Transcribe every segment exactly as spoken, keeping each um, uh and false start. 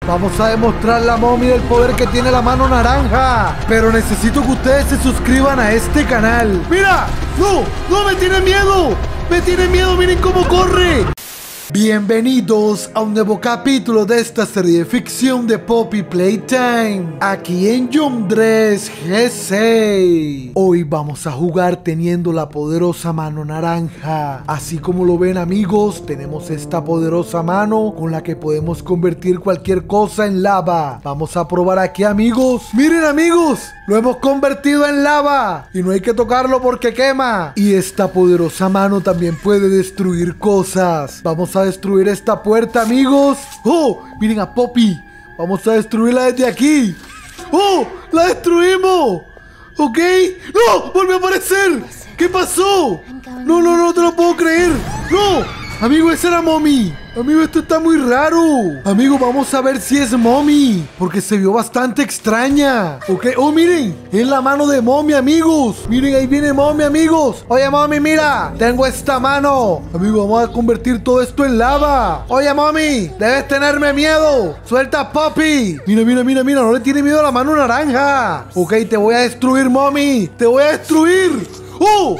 Vamos a demostrarle a Momi el poder que tiene la mano naranja. Pero necesito que ustedes se suscriban a este canal. ¡Mira! ¡No! ¡No! ¡Me tiene miedo! ¡Me tiene miedo! ¡Miren cómo corre! Bienvenidos a un nuevo capítulo de esta serie de ficción de Poppy Playtime, aquí en Yandrés G seis. Hoy vamos a jugar teniendo la poderosa mano naranja. Así como lo ven, amigos, tenemos esta poderosa mano con la que podemos convertir cualquier cosa en lava. Vamos a probar aquí, amigos. Miren, amigos, lo hemos convertido en lava y no hay que tocarlo porque quema. Y esta poderosa mano también puede destruir cosas. Vamos a destruir esta puerta, amigos. ¡Oh! Miren a Poppy. Vamos a destruirla desde aquí. ¡Oh! ¡La destruimos! ¿Ok? ¡No! ¡Volvió a aparecer! ¿Qué pasó? No, no, no te lo puedo creer. ¡No! Amigo, esa era Momi. Amigo, esto está muy raro. Amigo, vamos a ver si es Momi, porque se vio bastante extraña. Ok, oh, miren, es la mano de Momi, amigos. Miren, ahí viene Momi, amigos. Oye, Momi, mira, tengo esta mano. Amigo, vamos a convertir todo esto en lava. Oye, Momi, debes tenerme miedo. Suelta, Poppy. Mira, mira, mira, mira, no le tiene miedo a la mano naranja. Ok, te voy a destruir, Momi. Te voy a destruir. ¡Oh!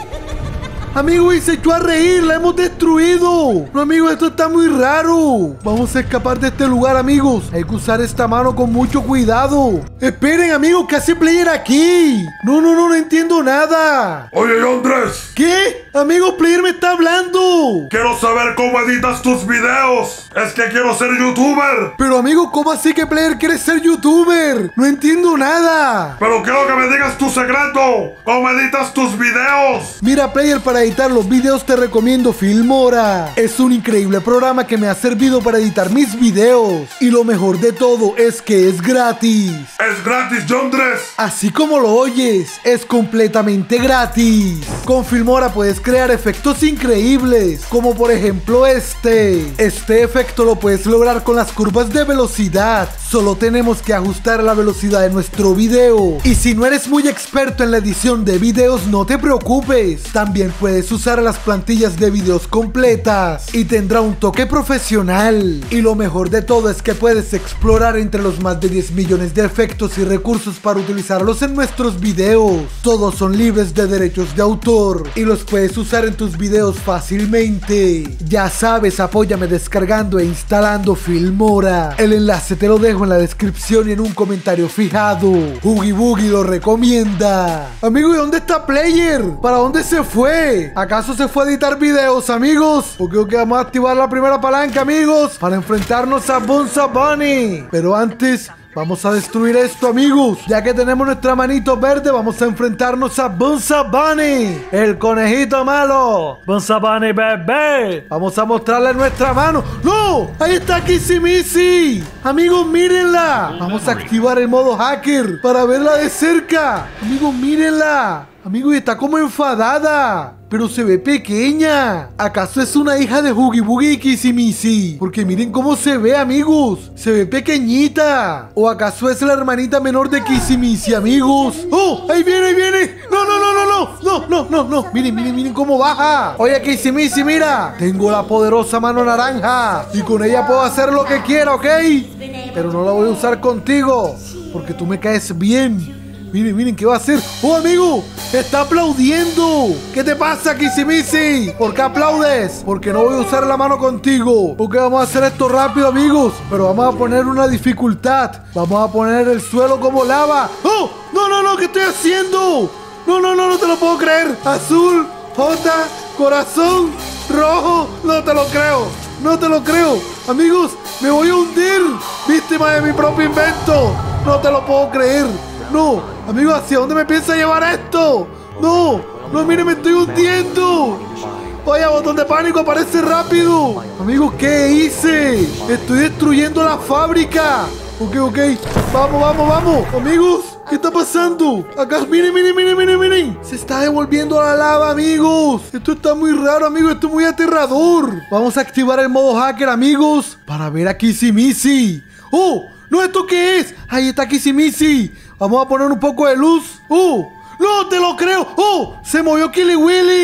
Amigo, y se echó a reír, la hemos destruido. No, amigo, esto está muy raro. Vamos a escapar de este lugar, amigos. Hay que usar esta mano con mucho cuidado. Esperen, amigos, ¿qué hace Player aquí? No, no, no, no entiendo nada. Oye, Yandrés. ¿Qué? Amigo, Player me está hablando. Quiero saber cómo editas tus videos. Es que quiero ser youtuber. Pero, amigo, ¿cómo así que Player quiere ser youtuber? No entiendo nada. Pero quiero que me digas tu secreto. ¿Cómo editas tus videos? Mira, Player, para editar los videos te recomiendo Filmora. Es un increíble programa que me ha servido para editar mis videos. Y lo mejor de todo es que es gratis. Es gratis, Yandrés. Así como lo oyes, es completamente gratis. Con Filmora puedes crear efectos increíbles, como por ejemplo este. Este efecto lo puedes lograr con las curvas de velocidad. Solo tenemos que ajustar la velocidad de nuestro video. Y si no eres muy experto en la edición de videos, no te preocupes. También puedes usar las plantillas de videos completas y tendrá un toque profesional. Y lo mejor de todo es que puedes explorar entre los más de diez millones de efectos y recursos para utilizarlos en nuestros videos. Todos son libres de derechos de autor y los puedes usar en tus videos fácilmente. Ya sabes, apóyame descargando e instalando Filmora. El enlace te lo dejo en la descripción y en un comentario fijado. Oogie Boogie lo recomienda. Amigo, ¿y dónde está Player? ¿Para dónde se fue? ¿Acaso se fue a editar videos, amigos? Porque creo que vamos a activar la primera palanca, amigos, para enfrentarnos a Bonza Bunny. Pero antes, vamos a destruir esto, amigos. Ya que tenemos nuestra manito verde, vamos a enfrentarnos a Bonza Bunny, el conejito malo. Bonza Bunny, bebé. Vamos a mostrarle nuestra mano. ¡No! Ahí está Kissy Missy. Amigos, mírenla. Vamos a activar el modo hacker para verla de cerca. Amigos, mírenla. Amigo, y está como enfadada, pero se ve pequeña. ¿Acaso es una hija de Oogie Boogie y Kissy Missy? Porque miren cómo se ve, amigos. Se ve pequeñita. ¿O acaso es la hermanita menor de Kissy Missy, amigos? ¡Oh! ¡Ahí viene, ahí viene! ¡No, no, no, no, no! ¡No, no, no, no! Miren, miren, miren cómo baja. Oye, Kissy Missy, mira. Tengo la poderosa mano naranja y con ella puedo hacer lo que quiera, ¿ok? Pero no la voy a usar contigo porque tú me caes bien. Miren, miren, ¿qué va a hacer? ¡Oh, amigo! ¡Está aplaudiendo! ¿Qué te pasa, Kissy Missy? ¿Por qué aplaudes? Porque no voy a usar la mano contigo. Ok, vamos a hacer esto rápido, amigos. Pero vamos a poner una dificultad. Vamos a poner el suelo como lava. ¡Oh! ¡No, no, no! ¿Qué estoy haciendo? No, no, no, no te lo puedo creer. Azul, J, corazón, rojo. No te lo creo. No te lo creo. Amigos, me voy a hundir. Víctima de mi propio invento. No te lo puedo creer. No, amigo, ¿hacia dónde me piensa llevar esto? No, no, mire, me estoy hundiendo. Vaya, botón de pánico, aparece rápido. Amigo, ¿qué hice? Estoy destruyendo la fábrica. Ok, ok, vamos, vamos, vamos. Amigos, ¿qué está pasando? Acá, miren, miren, miren, miren, miren. Se está devolviendo la lava, amigos. Esto está muy raro, amigos, esto es muy aterrador. Vamos a activar el modo hacker, amigos, para ver a Kissy Missy. ¡Oh! ¿No, esto qué es? Ahí está Kissy Missy. Vamos a poner un poco de luz. ¡Oh! ¡No te lo creo! ¡Oh! ¡Se movió Killy Willy!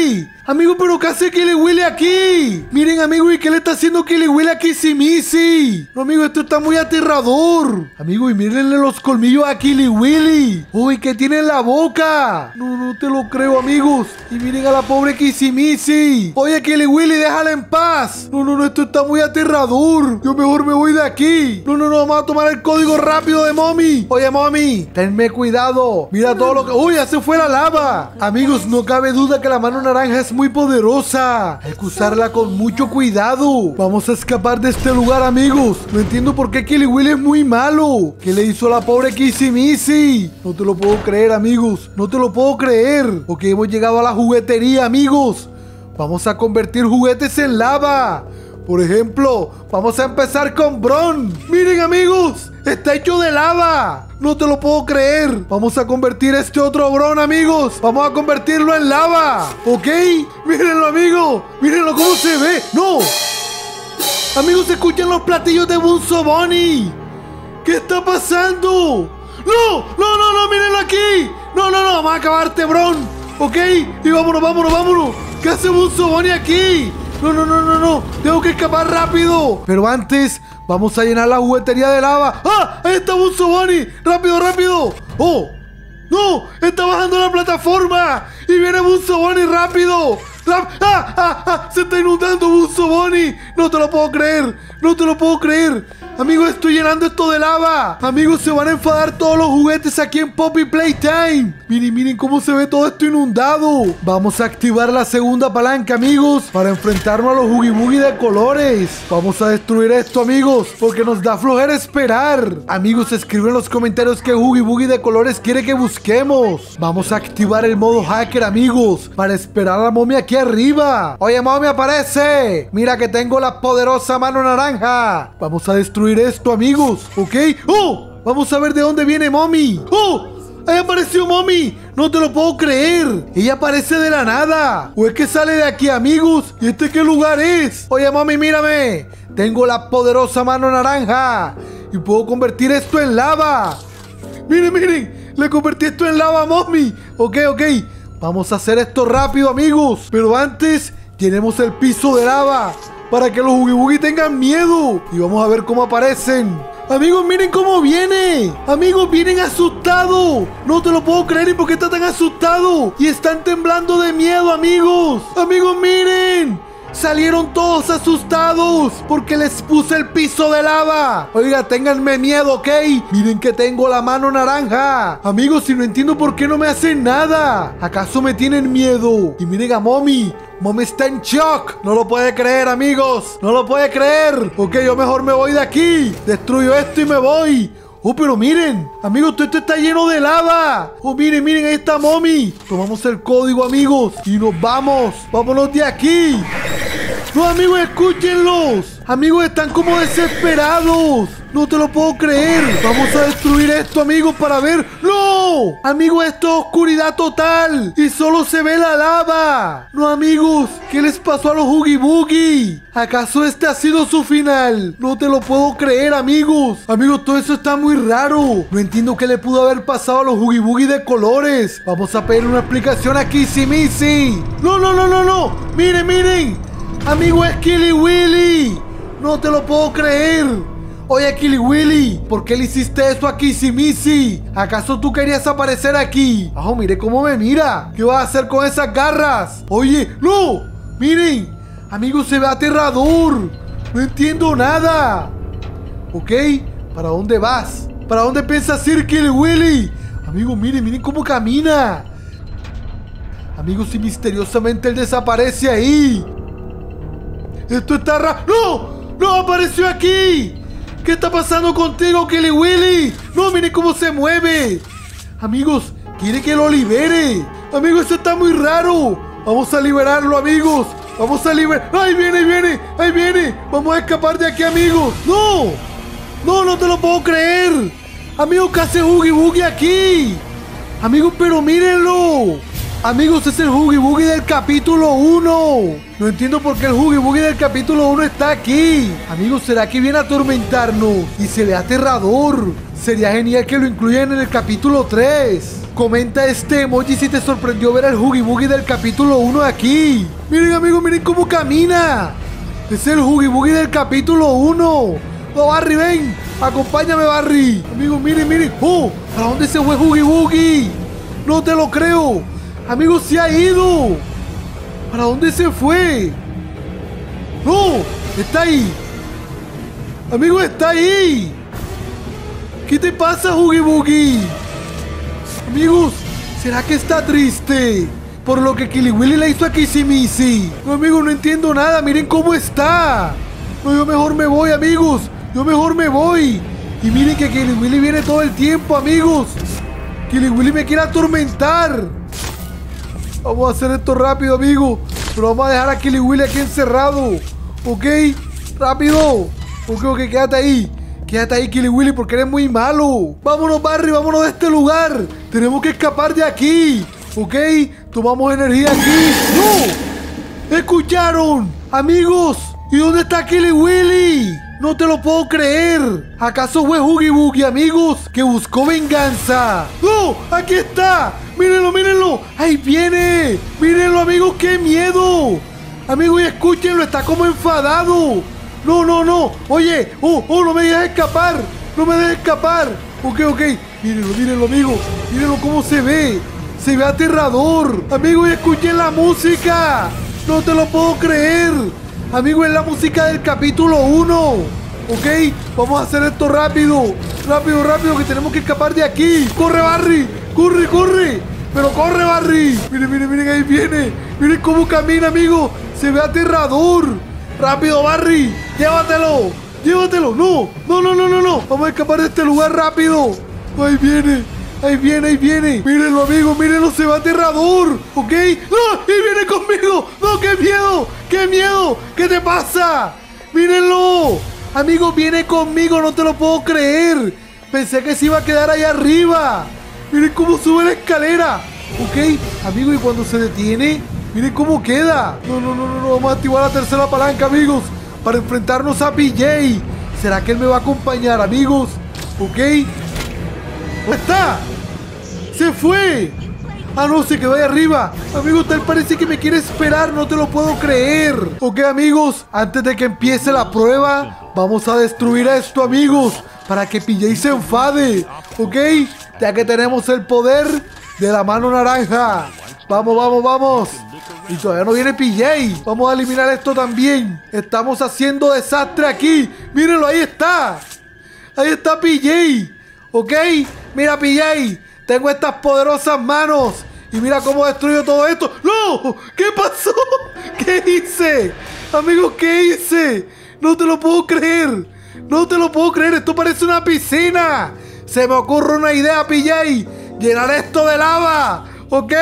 Amigo, pero ¿qué hace Killy Willy aquí? Miren, amigo, ¿y qué le está haciendo Killy Willy a Kissy? No, amigo, esto está muy aterrador. Amigo, y mírenle los colmillos a Killy Willy. Uy, ¿qué tiene en la boca? No, no te lo creo, amigos. Y miren a la pobre Kissy. Oye, Killy Willy, déjala en paz. No, no, no, esto está muy aterrador. Yo mejor me voy de aquí. No, no, no, vamos a tomar el código rápido de Mommy. Oye, Mommy, tenme cuidado. Mira todo lo que... Uy, ya se fue la lava. Amigos, no cabe duda que la mano naranja es muy poderosa. Hay que usarla con mucho cuidado. Vamos a escapar de este lugar, amigos. No entiendo por qué Killy Willy es muy malo. ¿Qué le hizo a la pobre Kissy? No te lo puedo creer, amigos. No te lo puedo creer. Ok, hemos llegado a la juguetería, amigos. Vamos a convertir juguetes en lava. Por ejemplo, vamos a empezar con Bron. Miren, amigos, está hecho de lava. No te lo puedo creer. Vamos a convertir este otro Bron, amigos. Vamos a convertirlo en lava. ¿Ok? Mírenlo, amigo. Mírenlo cómo se ve. ¡No! Amigos, escuchen los platillos de Bunzo Bunny. ¿Qué está pasando? ¡No! ¡No, no, no! ¡Mírenlo aquí! ¡No, no, no! ¡Vamos a acabarte, Bron! ¿Ok? Y vámonos, vámonos, vámonos. ¿Qué hace Bunzo Bunny aquí? No, no, no, no, no. Tengo que escapar rápido. Pero antes, vamos a llenar la juguetería de lava. ¡Ah! Ahí está Bunzo Bunny. ¡Rápido, rápido! ¡Oh! ¡No! ¡Está bajando la plataforma! ¡Y viene Bunzo Bunny rápido! ¡Ah! ¡Ah! ¡Ah! ¡Ah! ¡Se está inundando Bunzo Bunny! ¡No te lo puedo creer! ¡No te lo puedo creer! Amigos, estoy llenando esto de lava. Amigos, se van a enfadar todos los juguetes aquí en Poppy Playtime. Miren, miren cómo se ve todo esto inundado. Vamos a activar la segunda palanca, amigos, para enfrentarnos a los Oogie Boogie de colores. Vamos a destruir esto, amigos, porque nos da flojera esperar. Amigos, escriben en los comentarios qué Oogie Boogie de colores quiere que busquemos. Vamos a activar el modo hacker, amigos, para esperar a la momia aquí arriba. Oye, momia, aparece. Mira que tengo la poderosa mano naranja. Vamos a destruir esto, amigos, ¿ok? ¡Oh! Vamos a ver de dónde viene Mommy. ¡Oh! ¡Ahí apareció Mommy! ¡No te lo puedo creer! Ella aparece de la nada. ¿O es que sale de aquí, amigos? ¿Y este qué lugar es? Oye, Mommy, mírame. Tengo la poderosa mano naranja y puedo convertir esto en lava. Miren, miren. Le convertí esto en lava, Mommy. Ok, ok. Vamos a hacer esto rápido, amigos. Pero antes, llenemos el piso de lava para que los Oogie Boogie tengan miedo. Y vamos a ver cómo aparecen. Amigos, miren cómo viene. Amigos, vienen asustados. No te lo puedo creer. ¿Y por qué está tan asustado? Y están temblando de miedo, amigos. Amigos, miren. Salieron todos asustados porque les puse el piso de lava. Oiga, ténganme miedo, ¿ok? Miren que tengo la mano naranja. Amigos, si no entiendo por qué no me hacen nada. ¿Acaso me tienen miedo? Y miren a Mommy. Mommy está en shock. No lo puede creer, amigos. No lo puede creer. Ok, yo mejor me voy de aquí. Destruyo esto y me voy. Oh, pero miren, amigos, todo esto está lleno de lava. Oh, miren, miren, ahí está Mommy. Tomamos el código, amigos, y nos vamos. Vámonos de aquí. No, amigos, escúchenlos. Amigos, están como desesperados. No te lo puedo creer. Vamos a destruir esto, amigos, para ver. ¡No! Amigos, esto es oscuridad total. Y solo se ve la lava. No, amigos, ¿qué les pasó a los Oogie Boogie? ¿Acaso este ha sido su final? No te lo puedo creer, amigos. Amigos, todo eso está muy raro. No entiendo qué le pudo haber pasado a los Oogie Boogie de colores. Vamos a pedir una explicación a Kissy Missy. No, no, no, no, no. Miren, miren. Amigo, es Killy Willy. No te lo puedo creer. Oye, Killy Willy, ¿por qué le hiciste eso a Kissy Missy? ¿Acaso tú querías aparecer aquí? Oh, mire cómo me mira. ¿Qué vas a hacer con esas garras? Oye, no. Miren, amigo, se ve aterrador. No entiendo nada. Ok, ¿para dónde vas? ¿Para dónde piensas ir, Killy Willy? Amigo, miren, miren cómo camina. Amigos, si misteriosamente él desaparece ahí. Esto está raro. ¡No! ¡No! ¡Apareció aquí! ¿Qué está pasando contigo, Killy Willy? ¡No! ¡Miren cómo se mueve! Amigos, quiere que lo libere. Amigos, esto está muy raro. Vamos a liberarlo, amigos. Vamos a liberar. ¡Ahí viene, ahí viene! ¡Ahí viene! Vamos a escapar de aquí, amigos. ¡No! ¡No, no te lo puedo creer! Amigos, ¿qué hace Oogie Boogie aquí? Amigos, pero mírenlo. Amigos, es el Oogie Boogie del capítulo uno. No entiendo por qué el Oogie Boogie del capítulo uno está aquí. Amigos, ¿será que viene a atormentarnos? Y se ve aterrador. Sería genial que lo incluyan en el capítulo tres. comenta este emoji si te sorprendió ver el Huggy Buggy del capítulo uno de aquí. Miren amigos, miren cómo camina. Es el Huggy Buggy del capítulo uno. No, Barry, ven. Acompáñame, Barry. Amigos, miren, miren. Oh, ¿para dónde se fue Huggy Buggy? No te lo creo. Amigos, se ha ido. ¿Para dónde se fue? No, está ahí. Amigos, está ahí. ¿Qué te pasa, Huggy Buggy? Amigos, ¿será que está triste por lo que Kiliwili le hizo a Kissimisi? No, amigos, no entiendo nada. Miren cómo está. No, yo mejor me voy, amigos. Yo mejor me voy. Y miren que Kiliwili viene todo el tiempo, amigos. Kiliwili me quiere atormentar. Vamos a hacer esto rápido, amigos. Pero vamos a dejar a Kiliwili aquí encerrado. Ok, rápido. Ok, ok, quédate ahí. Quédate ahí, Kiliwili, porque eres muy malo. Vámonos, Barry, vámonos de este lugar. Tenemos que escapar de aquí. Ok, tomamos energía aquí. ¡No! ¿Escucharon? Amigos, ¿y dónde está Kiliwili? No te lo puedo creer. ¿Acaso fue Huggy Buggy, amigos, que buscó venganza? ¡No! ¡Aquí está! ¡Mírenlo, mírenlo! ¡Ahí viene! ¡Mírenlo, amigos! ¡Qué miedo! Amigos, y escúchenlo, está como enfadado. No, no, no. Oye, oh, oh, no me dejes escapar. No me dejes escapar. Ok, ok. Mírenlo, mírenlo, amigo. Mírenlo cómo se ve. Se ve aterrador. Amigo, y escuchen la música. No te lo puedo creer. Amigo, es la música del capítulo uno. Ok, vamos a hacer esto rápido. Rápido, rápido, que tenemos que escapar de aquí. Corre, Barry. Corre, corre. Pero corre, Barry. Miren, miren, miren, ahí viene. Miren cómo camina, amigo. Se ve aterrador. Rápido, Barry. Llévatelo. Llévatelo. No, no, no, no, no, no. Vamos a escapar de este lugar rápido. Ahí viene. Ahí viene, ahí viene. Mírenlo, amigo, mírenlo, se va aterrador. ¿Ok? ¡No! ¡Y viene conmigo! ¡No, qué miedo! ¡Qué miedo! ¿Qué te pasa? ¡Mírenlo! Amigo, viene conmigo, no te lo puedo creer. Pensé que se iba a quedar ahí arriba. Miren cómo sube la escalera. ¿Ok? Amigo, y cuando se detiene, miren cómo queda. No, no, no, no, no. Vamos a activar la tercera palanca, amigos, para enfrentarnos a P J. ¿Será que él me va a acompañar, amigos? ¿Ok? ¿Dónde está? ¡Se fue! ¡Ah, no! Se quedó ahí arriba. Amigos, tal parece que me quiere esperar. No te lo puedo creer. Ok, amigos, antes de que empiece la prueba, vamos a destruir esto, amigos, para que P J se enfade. Ok, ya que tenemos el poder de la mano naranja. Vamos, vamos, vamos. Y todavía no viene P J. Vamos a eliminar esto también. Estamos haciendo desastre aquí. Mírenlo, ahí está. Ahí está P J. Ok, mira, P J, tengo estas poderosas manos. Y mira cómo destruyo todo esto. ¡No! ¿Qué pasó? ¿Qué hice? Amigos, ¿qué hice? No te lo puedo creer. No te lo puedo creer. Esto parece una piscina. Se me ocurre una idea, P J. Llenar esto de lava. ¿Ok?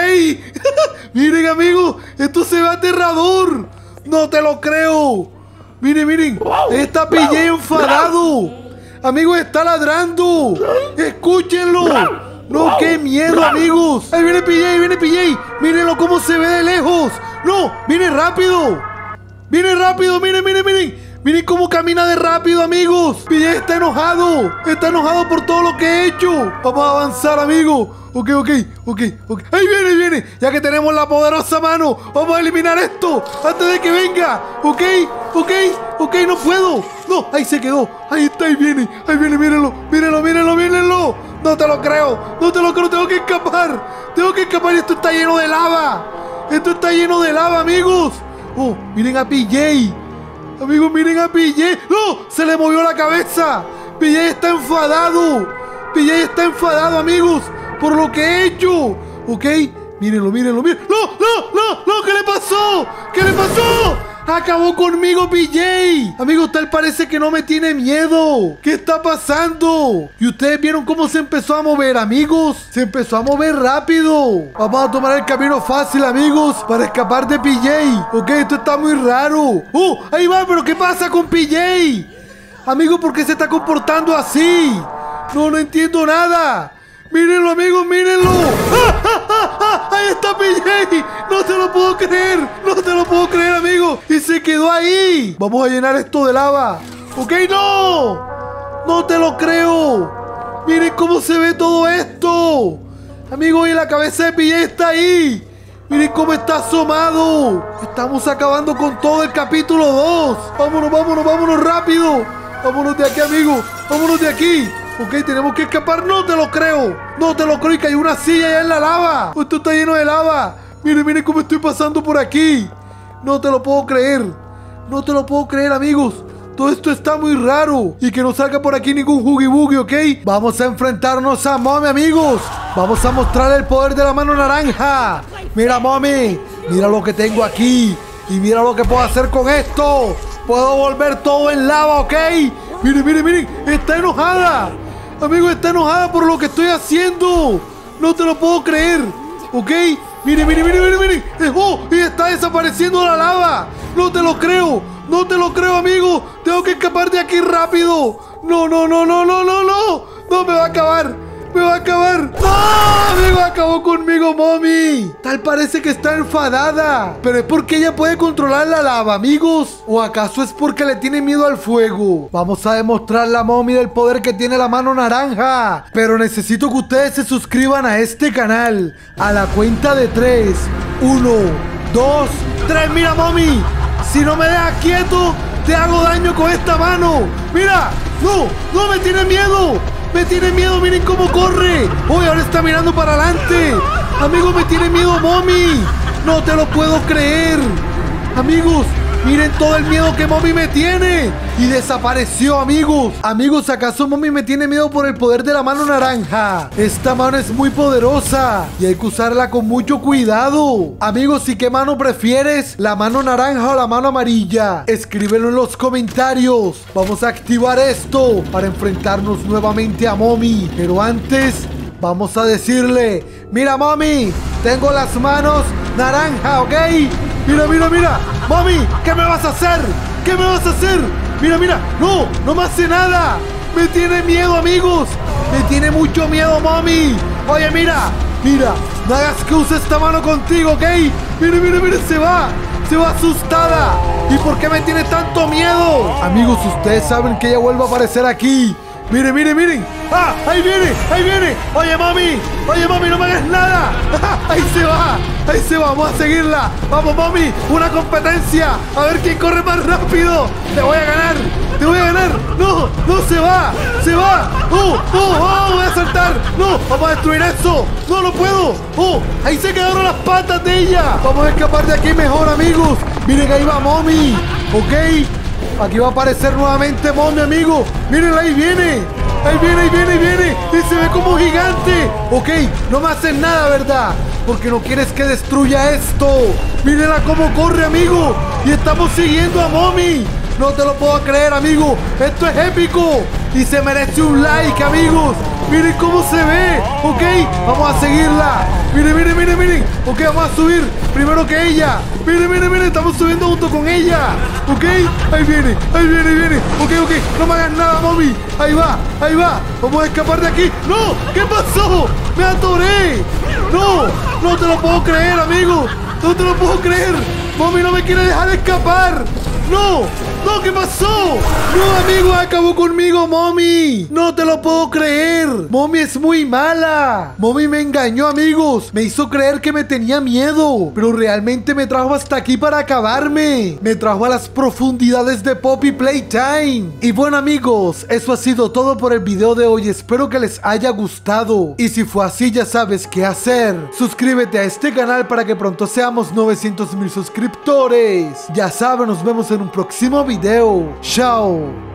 Miren, amigos, esto se ve aterrador. No te lo creo. Miren, miren. Ahí está P J enfadado. Amigos, está ladrando. Escúchenlo. No, qué miedo, amigos. Ahí viene P J, ahí viene P J. Mírenlo cómo se ve de lejos. No, viene rápido. Viene rápido, miren, miren, miren. Miren cómo camina de rápido, amigos. P J está enojado. Está enojado por todo lo que he hecho. Vamos a avanzar, amigos. Ok, ok, ok, ok. Ahí viene, ahí viene. Ya que tenemos la poderosa mano, vamos a eliminar esto antes de que venga. Ok, ok, ok, no puedo. No, ahí se quedó. Ahí está, ahí viene. Ahí viene, mírenlo, mírenlo, mírenlo, mírenlo. No te lo creo. No te lo creo. Tengo que escapar. Tengo que escapar y esto está lleno de lava. Esto está lleno de lava, amigos. Oh, miren a P J. Amigos, miren a P J. ¡No! Se le movió la cabeza. P J está enfadado. P J está enfadado, amigos, por lo que he hecho. Ok, mírenlo, mírenlo, mírenlo. ¡No, no, no, no! ¿Qué le pasó? ¿Qué le pasó? ¡Acabó conmigo, P J! Amigos, tal parece que no me tiene miedo. ¿Qué está pasando? ¿Y ustedes vieron cómo se empezó a mover, amigos? Se empezó a mover rápido. Vamos a tomar el camino fácil, amigos, para escapar de P J. Ok, esto está muy raro. ¡Oh! Ahí va, pero ¿qué pasa con P J? Amigos, ¿por qué se está comportando así? No, no entiendo nada. Mírenlo, amigos, mírenlo. ¡Ah, ah, ah, ah! Ahí está P J. No te lo puedo creer. No te lo puedo creer, amigos. Y se quedó ahí. Vamos a llenar esto de lava. Ok, no. No te lo creo. Miren cómo se ve todo esto. Amigo, y la cabeza de P J está ahí. Miren cómo está asomado. Estamos acabando con todo el capítulo dos. Vámonos, vámonos, vámonos rápido. Vámonos de aquí, amigo. Vámonos de aquí. Ok, tenemos que escapar. No te lo creo. No te lo creo. Y que hay una silla allá en la lava. Esto está lleno de lava. Miren, miren cómo estoy pasando por aquí. No te lo puedo creer. No te lo puedo creer, amigos. Todo esto está muy raro. Y que no salga por aquí ningún Huggy Buggy, ¿ok? Vamos a enfrentarnos a Mommy, amigos. Vamos a mostrar el poder de la mano naranja. Mira, Mommy. Mira lo que tengo aquí. Y mira lo que puedo hacer con esto. Puedo volver todo en lava, ¿ok? Miren, miren, miren. Está enojada. Amigo, está enojada por lo que estoy haciendo. No te lo puedo creer. ¿Ok? Miren, miren, miren, miren, miren. Eh, ¡Oh! Y está desapareciendo la lava. No te lo creo. No te lo creo, amigo. Tengo que escapar de aquí rápido. No, no, no, no, no, no, no. No, me va a acabar. Me va a acabar. ¡No! Amigo, acabó conmigo, Mommy. Tal parece que está enfadada. Pero es porque ella puede controlar la lava, amigos. ¿O acaso es porque le tiene miedo al fuego? Vamos a demostrarle a Mommy del poder que tiene la mano naranja. Pero necesito que ustedes se suscriban a este canal. A la cuenta de tres. Uno, dos, tres. Mira, Mommy. Si no me dejas quieto, te hago daño con esta mano. Mira. No, no me tiene miedo. Me tiene miedo, miren cómo corre. Uy, ahora está mirando para adelante. Amigo, me tiene miedo, Mommy. No te lo puedo creer. Amigos, miren todo el miedo que Mommy me tiene. Y desapareció, amigos. Amigos, ¿acaso Mommy me tiene miedo por el poder de la mano naranja? Esta mano es muy poderosa y hay que usarla con mucho cuidado. Amigos, ¿y qué mano prefieres? ¿La mano naranja o la mano amarilla? Escríbelo en los comentarios. Vamos a activar esto para enfrentarnos nuevamente a Mommy. Pero antes, vamos a decirle: mira, Mommy, tengo las manos naranja, ¿ok? Mira, mira, mira. Mommy, ¿qué me vas a hacer? ¿Qué me vas a hacer? Mira, mira. No, no me hace nada. Me tiene miedo, amigos. Me tiene mucho miedo, Mommy. Oye, mira. Mira, no hagas que use esta mano contigo, ¿ok? Mira, mira, mira, se va. Se va asustada. ¿Y por qué me tiene tanto miedo? Amigos, ustedes saben que ella vuelve a aparecer aquí. Miren, miren, miren. ¡Ah! ¡Ahí viene! ¡Ahí viene! ¡Oye, Mommy! ¡Oye, Mommy, no me hagas nada! ¡Ahí se va! ¡Ahí se va! ¡Vamos a seguirla! ¡Vamos, Mommy! ¡Una competencia! ¡A ver quién corre más rápido! ¡Te voy a ganar! ¡Te voy a ganar! ¡No! ¡No se va! ¡Se va! ¡Oh! ¡Oh! ¡Oh! ¡Voy a saltar! ¡No! ¡Vamos a destruir eso! ¡No lo puedo! ¡Oh! ¡Ahí se quedaron las patas de ella! ¡Vamos a escapar de aquí mejor, amigos! ¡Miren, ahí va Mommy! ¿Ok? Aquí va a aparecer nuevamente Mommy, amigo. Miren, ahí viene. Ahí viene, ahí viene, ahí viene. Y se ve como gigante. Ok, no me hacen nada, ¿verdad? Porque no quieres que destruya esto. Mírenla cómo corre, amigo. Y estamos siguiendo a Mommy. No te lo puedo creer, amigo. Esto es épico. Y se merece un like, amigos. Miren cómo se ve. Ok, vamos a seguirla. Miren, miren, miren, miren. Ok, vamos a subir primero que ella. Miren, miren, miren. Estamos subiendo junto con ella. Ok, ahí viene, ahí viene, ahí viene. Ok, ok, no me hagas nada, Mommy. Ahí va, ahí va. Vamos a escapar de aquí. ¡No! ¿Qué pasó? ¡Me atoré! ¡No! No te lo puedo creer, amigo. No te lo puedo creer. Mommy no me quiere dejar escapar. ¡No! ¡No! ¿Qué pasó? ¡No, amigo! ¡Acabó conmigo, Mommy! ¡No te lo puedo creer! ¡Mommy es muy mala! Mommy me engañó, amigos. Me hizo creer que me tenía miedo. Pero realmente me trajo hasta aquí para acabarme. Me trajo a las profundidades de Poppy Playtime. Y bueno, amigos, eso ha sido todo por el video de hoy. Espero que les haya gustado. Y si fue así, ya sabes qué hacer. Suscríbete a este canal para que pronto seamos novecientos mil suscriptores. Ya saben, nos vemos en un próximo video. Chao.